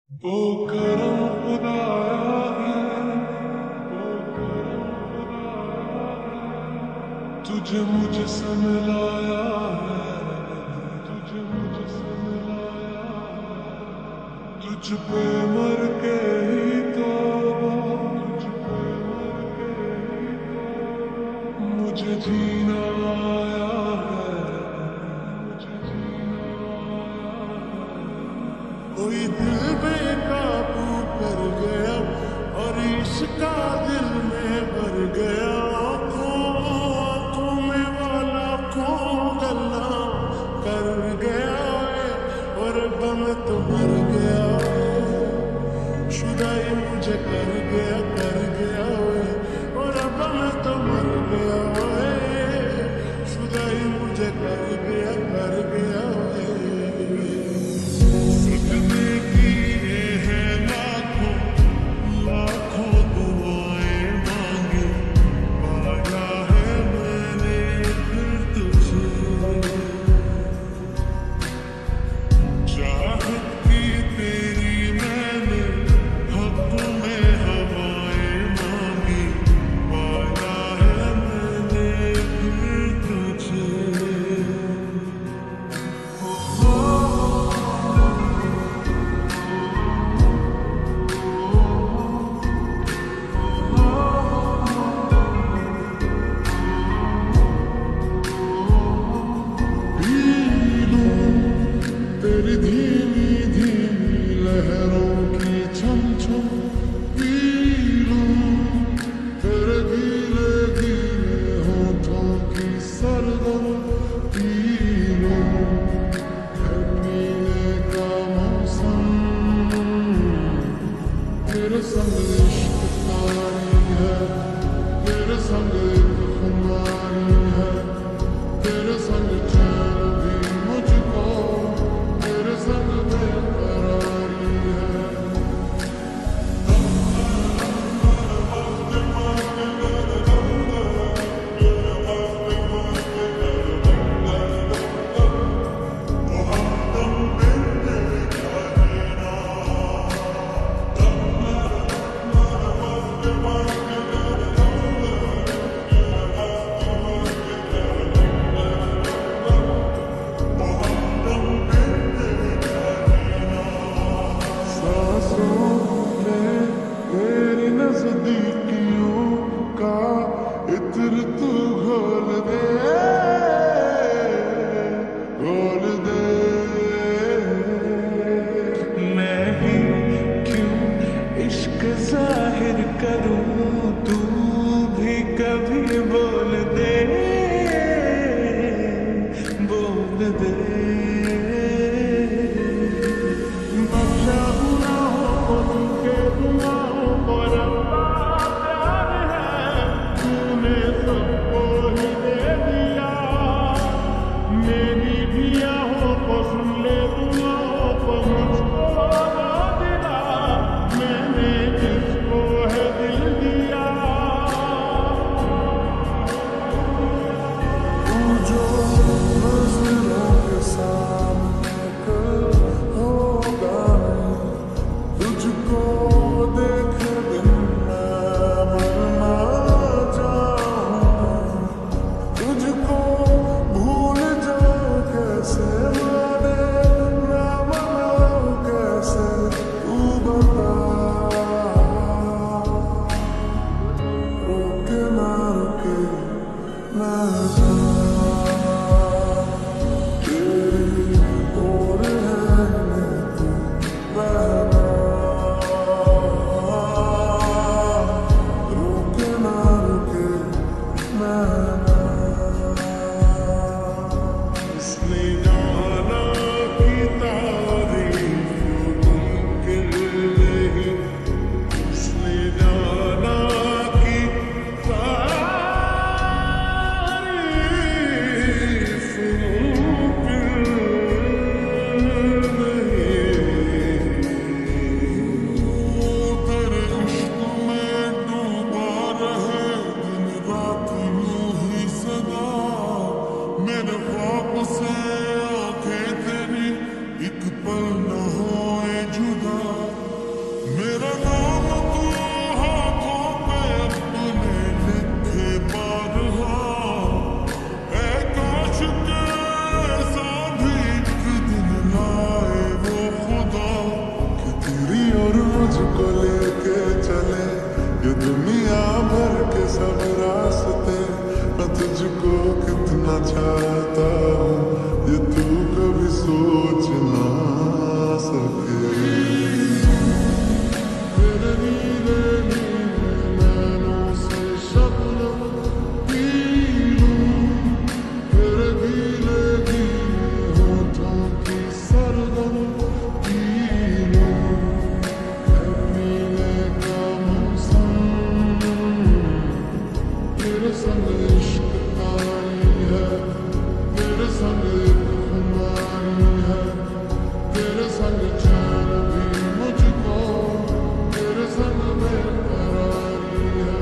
वो करम खुदाया है, तुझे मुझसे मिलाया है, तुझे मुझसे मिलाया है, तुझ पे मर के ही तो, तुझ पे मर के ही तो मुझे जीना आया है, मुझे जीना आया है। कोई दिल बेकाबू कर गया और इश्का दिल में भर गया, मैं तो मर गया, शुदाई मुझे कर गया और अब मैं तो मर गया, शुदाई मुझे कर गया सदमे की ये है लाखों लाखों दुआएं मांगी, पाया है मैंने फिर तुझे, चाहत की तेरी मैंने हक में हवाएं मांगी, पाया है मैंने फिर तुझे। तेरी धीमी धीमी लहरों की छम छम पी लूं, तेरे गीले गीले होठों की सरगम पी लूं, है पीने का मौसम, तेरे संग इश्क तारी है, तेरे संग एक खुमारी है, तेरे संग चैन भी मुझको, तेरे संग बेकरारी है। तेरी नज़दीकियों का इत्र तू घोल दे, घोल दे। मैं ही क्यों इश्क जाहिर करूं, तू भी कभी बोल दे, बोल दे। बख्शा गुनाहों को तू के दुआओं को रब्बा सब रास्ते, मैं तुझको कितना चाहता हूँ ये तू कभी सोच ना सके। तेरे नीले नीले नैनों से शबनम पी लूं, तेरे गीले गीले होठों की सरगम पी लूं, पीने का मौसम तेरे संग इश्क तारी है, तेरे संग एक खुमारी है, तेरे संग चैन भी मुझको, तेरे संग बेकरारी है।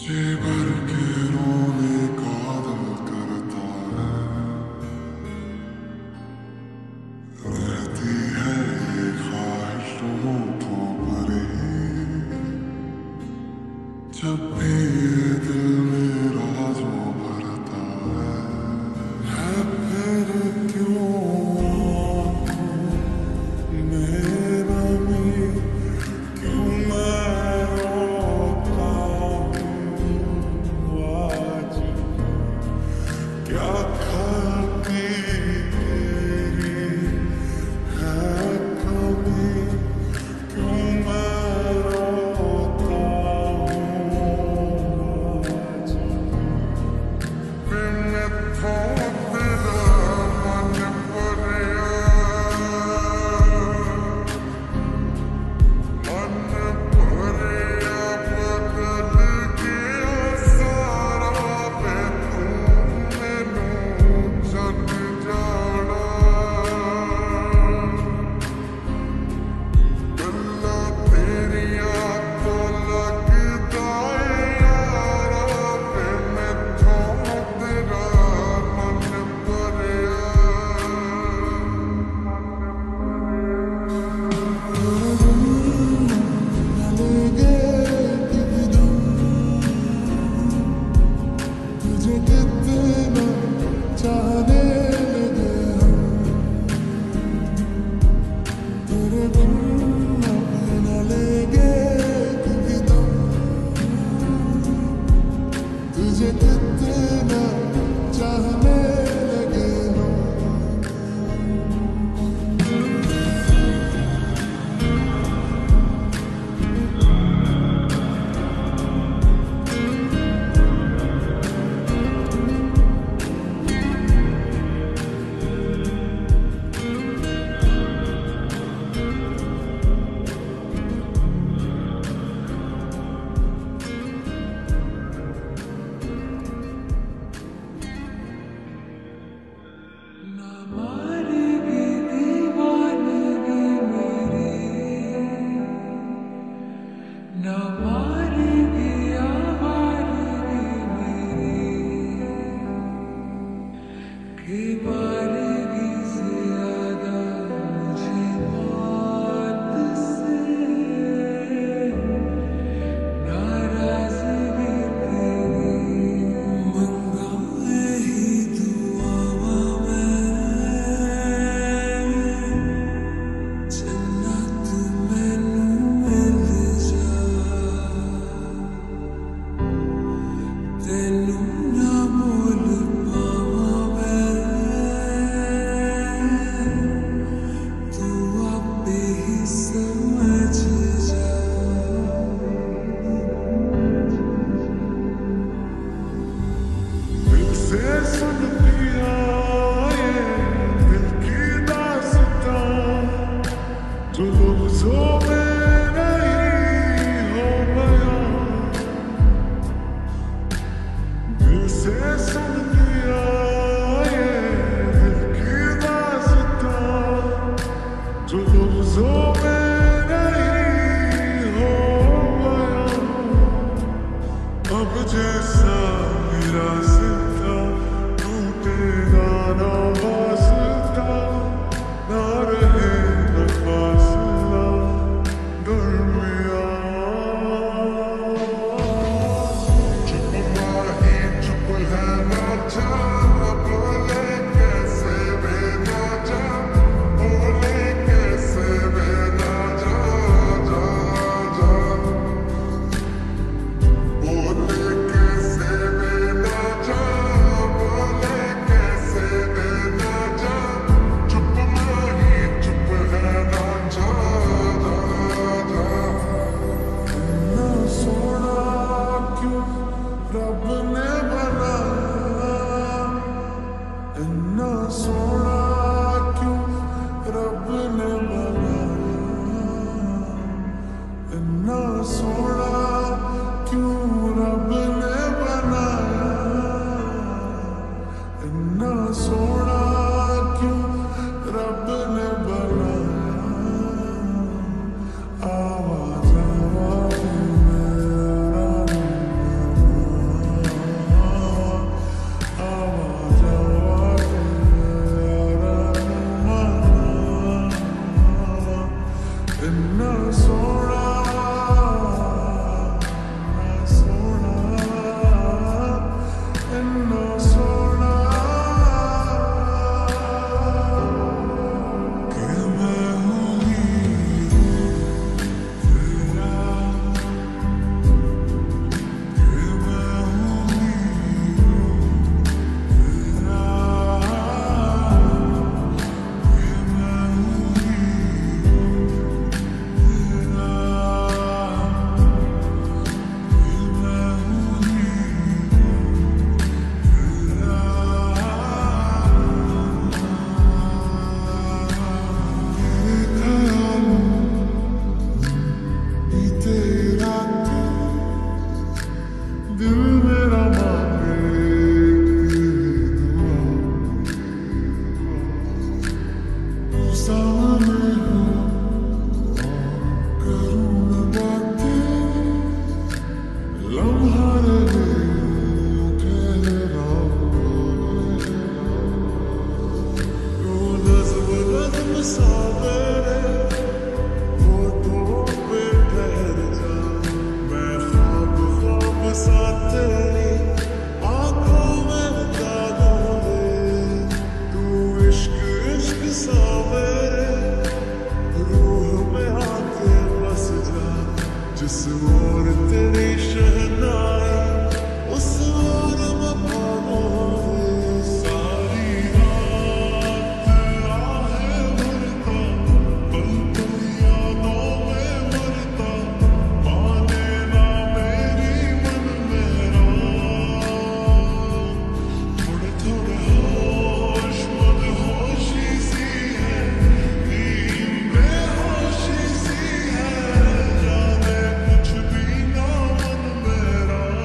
जी भर के रोने का दिल करता है, रहती है ये ख्वाहिश होठों पर ही, जब भी ये दिल मेरा जो भरता है फिर क्यों मेरा भी क्यों मैं रोता हूँ आज, क्या खाती तेरी है कभी, क्यों मैं रोता हूँ आज, फिर मैं थोड़ा तेरा मन भरिया, मन भरिया बदल गया सारा, पे तू मैनू छड्ड जाना, गल्लां तेरियां तो लगदा है यारा, फिर मैथों तेरा मन भरिया। तुझे कितना चाहने लगे हम, तेरे बिन अब न लेंगे कभी दम, तुझे कितना चाहने लगे हम। ना मारेगी दीवानगी मेरी, ना मारेगी आवारगी मेरी, कि मारेगी ज्यादा मुझे मौत से, नाराजगी तेरी मंगा ही दुआ जन्नत मैनू मिल जा, तेनू ना मोल पावां मैं, तू आपे ही समझ जा। दिल से सुनती आए दिल की दास्तां, जो लफ्ज़ों में नहीं हो बयां, दिल से सुनती आए दिल की दास्तां, जो लफ्ज़ों में नहीं हो बयां, अब जैसा मेरा सिता टूटेगा ना वास्ता, ना रहे न फासला दरमियां, चुप माही चुप है ना जा, बोले कैसे बेना जा, बोले कैसे बेना जा, जा जा, बोले कैसे बेना जा, बोले कैसे बेना जा, चुप माही चुप है ना जा, जा जा। इतना सोना क्यों रब ने बनाया, इतना सोना क्यों रब ने बनाया, इतना सोना क्यों रब ने बनाया, इतना सोना क्यों रब ने बनाया, आवाज़ आवाज़ मेरा जिस ओर तेरी शहनाई उस ओर मैं पाऊं सारी रात आहे भरता पल पल यादों में मरता माने ना मेरी मन मेरा थोड़े थोड़े होश मदहोशी सी है नींद बेहोशी सी है जाने कुछ भी ना मन मेरा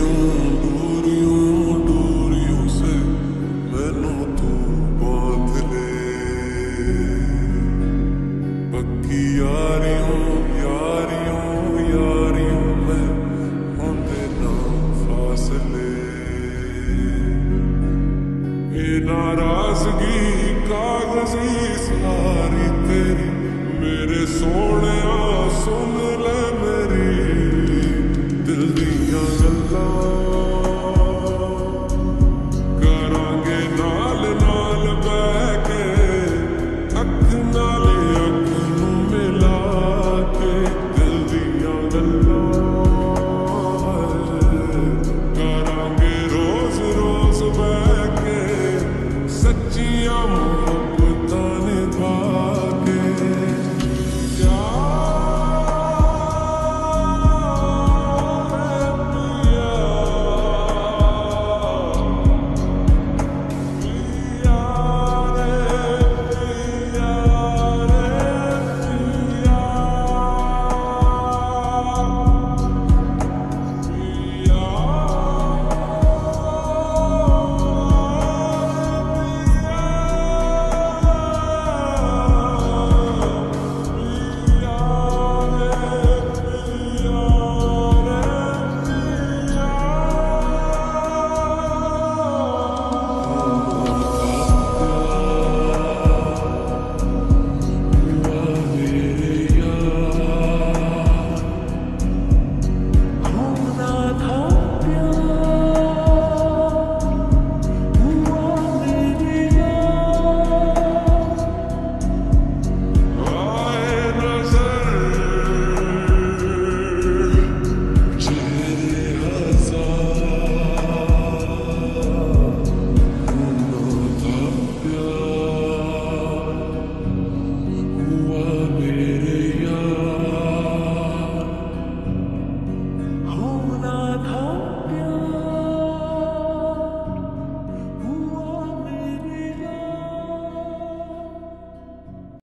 हो